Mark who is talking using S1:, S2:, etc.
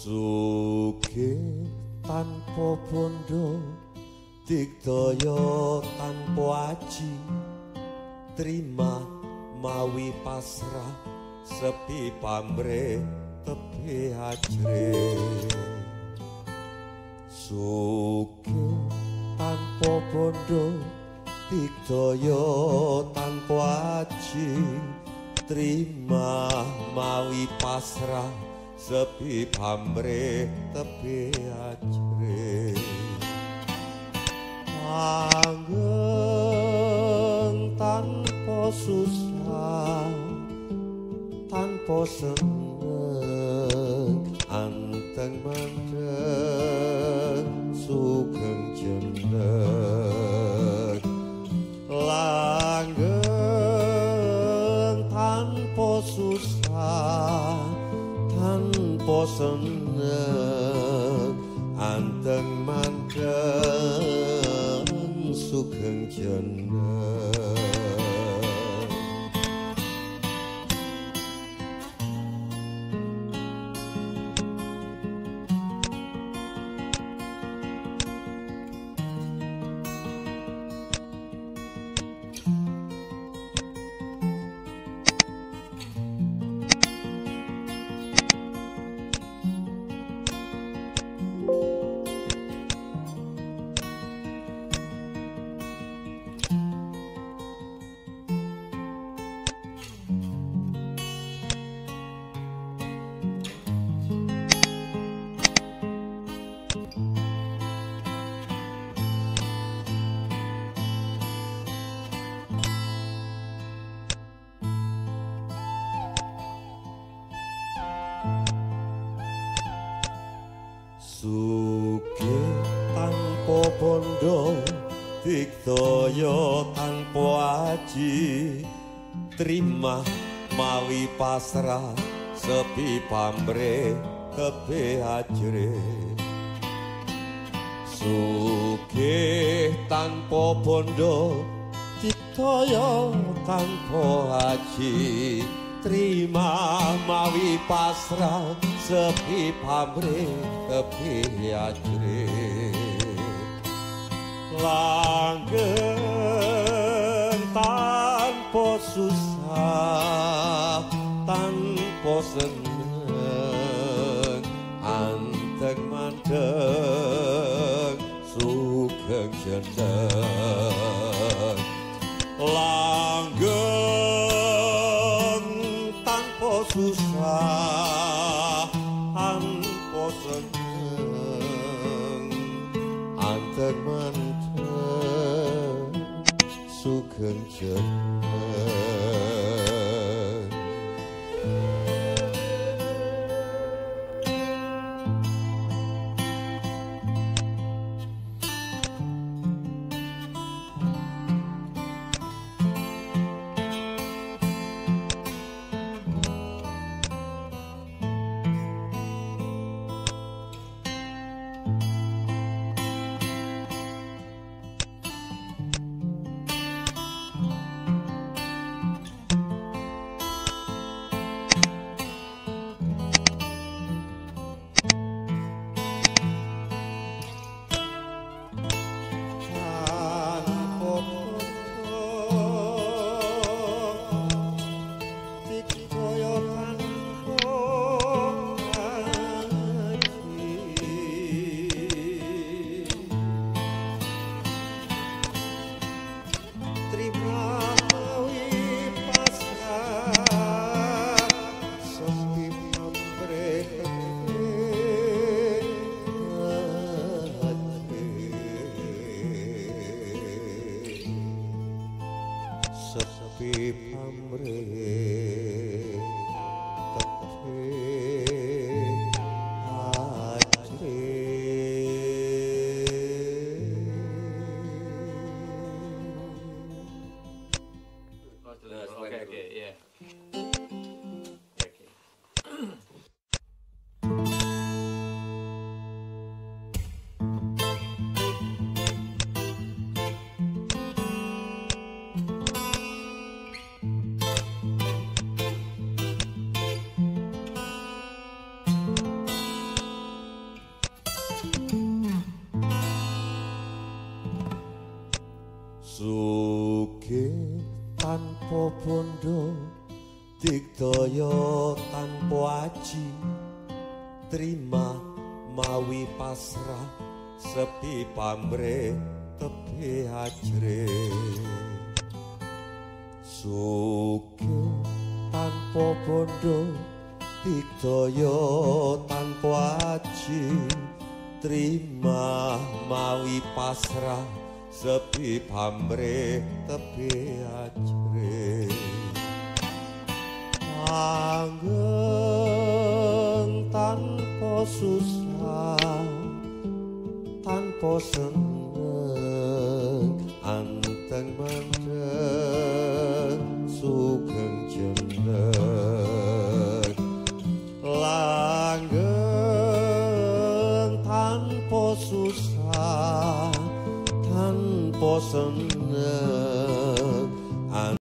S1: Sugih tanpa bondo digdaya tanpa aji terima mawi pasrah sepi pamrih tepi ajre sugih tanpa bondo digdaya tanpa aji terima mawi pasrah sepi pamrih tepi ajre langgeng tanpa susah tanpa seneng anteng mandeng sugeng jeneng langgeng tanpa susah tanpa seneng anteng mandeng sugeng jeneng sugih tanpa bondo digdaya tanpa aji terima mawi pasrah sepi pamrih tepi ajre sugih tanpa bondo digdaya tanpa aji terima mawi pasrah sepi pamrih tepi ajre langgeng tanpa susah tanpa seneng anteng mandeng sugeng jeneng langgeng tanpa susah tanpa seneng anteng mandeng sugeng jeneng sepi pamrih tepi ajre
S2: Okay, yeah.
S1: tanpa bondo digdaya tanpa aji terima mawi pasrah sepi pamrih tepi ajre sugih tanpa bondo digdaya tanpa aji terima mawi pasrah sepi pamrih tepi ajre langgeng tanpa susah tanpa seneng anteng mandeng sugeng jeneng langgeng tanpa susah tanpa seneng